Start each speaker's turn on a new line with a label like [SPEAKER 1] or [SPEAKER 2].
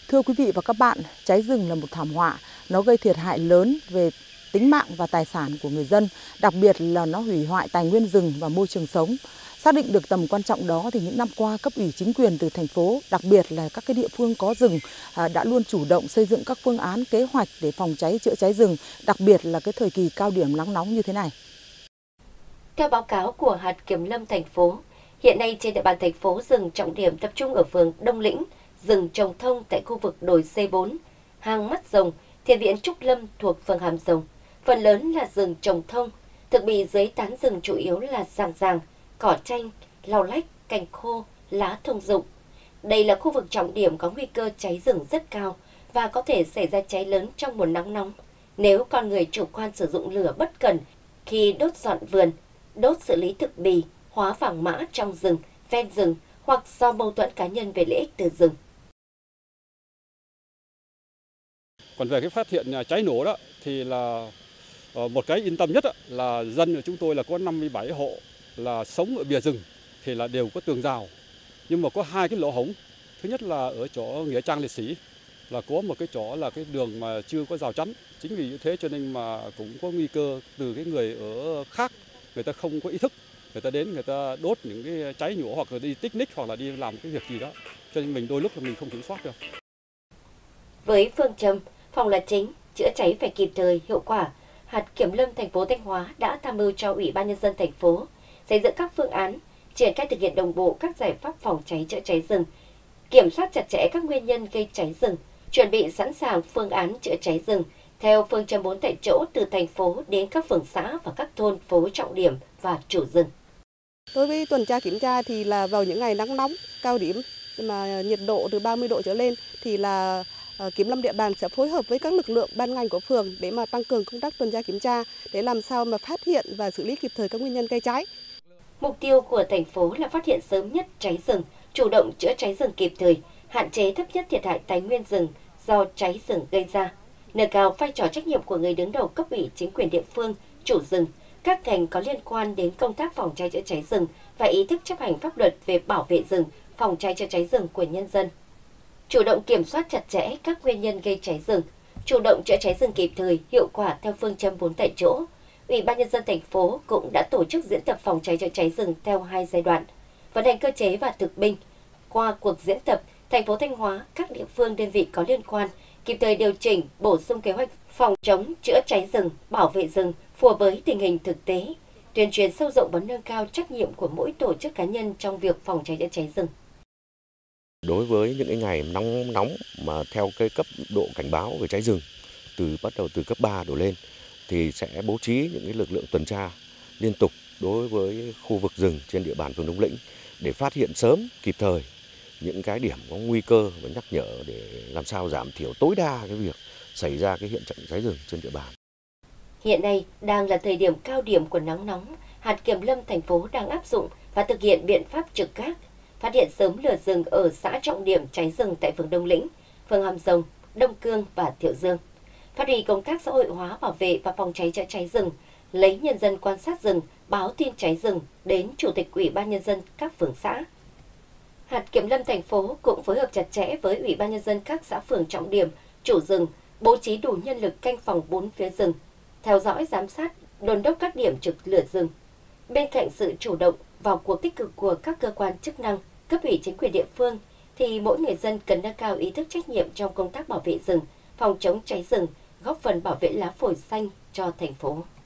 [SPEAKER 1] Thưa quý vị và các bạn, cháy rừng là một thảm họa, nó gây thiệt hại lớn về tính mạng và tài sản của người dân, đặc biệt là nó hủy hoại tài nguyên rừng và môi trường sống. Xác định được tầm quan trọng đó thì những năm qua cấp ủy chính quyền từ thành phố, đặc biệt là các cái địa phương có rừng đã luôn chủ động xây dựng các phương án kế hoạch để phòng cháy chữa cháy rừng, đặc biệt là cái thời kỳ cao điểm nắng nóng như thế này.
[SPEAKER 2] Theo báo cáo của hạt kiểm lâm thành phố, hiện nay trên địa bàn thành phố rừng trọng điểm tập trung ở phường Đông Lĩnh, rừng trồng thông tại khu vực đồi C4, hang Mắt Rồng, thiền viện Trúc Lâm thuộc phường Hàm Rồng. Phần lớn là rừng trồng thông, thực bì dưới tán rừng chủ yếu là giàng giàng, cỏ chanh, lau lách, cành khô, lá thông dụng. Đây là khu vực trọng điểm có nguy cơ cháy rừng rất cao và có thể xảy ra cháy lớn trong mùa nắng nóng nếu con người chủ quan sử dụng lửa bất cần khi đốt dọn vườn, đốt xử lý thực bì, hóa vàng mã trong rừng, ven rừng hoặc do mâu thuẫn cá nhân về lợi ích từ rừng.
[SPEAKER 3] Còn về cái phát hiện cháy nổ đó thì là một cái yên tâm nhất là dân của chúng tôi là có 57 hộ là sống ở bìa rừng thì là đều có tường rào. Nhưng mà có hai cái lỗ hổng. Thứ nhất là ở chỗ nghĩa trang liệt sĩ là có một cái chỗ là cái đường mà chưa có rào chắn. Chính vì như thế cho nên mà cũng có nguy cơ từ cái người ở khác, người ta không có ý thức, người ta đến người ta đốt những cái cháy nổ hoặc là đi picnic hoặc là đi làm cái việc gì đó. Cho nên mình đôi lúc là mình không kiểm soát được.
[SPEAKER 2] Với phương châm phòng là chính, chữa cháy phải kịp thời, hiệu quả, hạt kiểm lâm thành phố Thanh Hóa đã tham mưu cho Ủy ban nhân dân thành phố xây dựng các phương án, triển khai thực hiện đồng bộ các giải pháp phòng cháy chữa cháy rừng, kiểm soát chặt chẽ các nguyên nhân gây cháy rừng, chuẩn bị sẵn sàng phương án chữa cháy rừng theo phương châm 4 tại chỗ từ thành phố đến các phường xã và các thôn phố trọng điểm và chủ rừng.
[SPEAKER 4] Đối với tuần tra kiểm tra thì là vào những ngày nắng nóng cao điểm mà nhiệt độ từ 30 độ trở lên thì là kiểm lâm địa bàn sẽ phối hợp với các lực lượng ban ngành của phường để mà tăng cường công tác tuần tra kiểm tra để làm sao mà phát hiện và xử lý kịp thời các nguyên nhân gây cháy.
[SPEAKER 2] Mục tiêu của thành phố là phát hiện sớm nhất cháy rừng, chủ động chữa cháy rừng kịp thời, hạn chế thấp nhất thiệt hại tài nguyên rừng do cháy rừng gây ra, nâng cao vai trò trách nhiệm của người đứng đầu cấp ủy chính quyền địa phương, chủ rừng, các ngành có liên quan đến công tác phòng cháy chữa cháy rừng và ý thức chấp hành pháp luật về bảo vệ rừng, phòng cháy chữa cháy rừng của nhân dân. Chủ động kiểm soát chặt chẽ các nguyên nhân gây cháy rừng, chủ động chữa cháy rừng kịp thời, hiệu quả theo phương châm 4 tại chỗ. Ủy ban nhân dân thành phố cũng đã tổ chức diễn tập phòng cháy chữa cháy rừng theo 2 giai đoạn, vận hành cơ chế và thực binh. Qua cuộc diễn tập, thành phố Thanh Hóa, các địa phương đơn vị có liên quan kịp thời điều chỉnh, bổ sung kế hoạch phòng chống chữa cháy rừng, bảo vệ rừng phù hợp với tình hình thực tế, tuyên truyền sâu rộng và nâng cao trách nhiệm của mỗi tổ chức cá nhân trong việc phòng cháy chữa cháy rừng.
[SPEAKER 5] Đối với những cái ngày nóng mà theo cái cấp độ cảnh báo về cháy rừng bắt đầu từ cấp 3 đổ lên thì sẽ bố trí những cái lực lượng tuần tra liên tục đối với khu vực rừng trên địa bàn phường Đông Lĩnh để phát hiện sớm kịp thời những cái điểm có nguy cơ và nhắc nhở để làm sao giảm thiểu tối đa cái việc xảy ra cái hiện trạng cháy rừng trên địa bàn.
[SPEAKER 2] Hiện nay đang là thời điểm cao điểm của nắng nóng, hạt kiểm lâm thành phố đang áp dụng và thực hiện biện pháp trực gác, phát hiện sớm lửa rừng ở xã trọng điểm cháy rừng tại phường Đông Lĩnh, phường Hàm Rồng, Đông Cương và Thiệu Dương. Phát huy công tác xã hội hóa bảo vệ và phòng cháy chữa cháy rừng, lấy nhân dân quan sát rừng, báo tin cháy rừng đến Chủ tịch Ủy ban nhân dân các phường xã. Hạt kiểm lâm thành phố cũng phối hợp chặt chẽ với Ủy ban nhân dân các xã phường trọng điểm, chủ rừng, bố trí đủ nhân lực canh phòng 4 phía rừng, theo dõi giám sát, đôn đốc các điểm trực lửa rừng. Bên cạnh sự chủ động vào cuộc tích cực của các cơ quan chức năng, cấp ủy chính quyền địa phương, thì mỗi người dân cần nâng cao ý thức trách nhiệm trong công tác bảo vệ rừng, phòng chống cháy rừng, góp phần bảo vệ lá phổi xanh cho thành phố.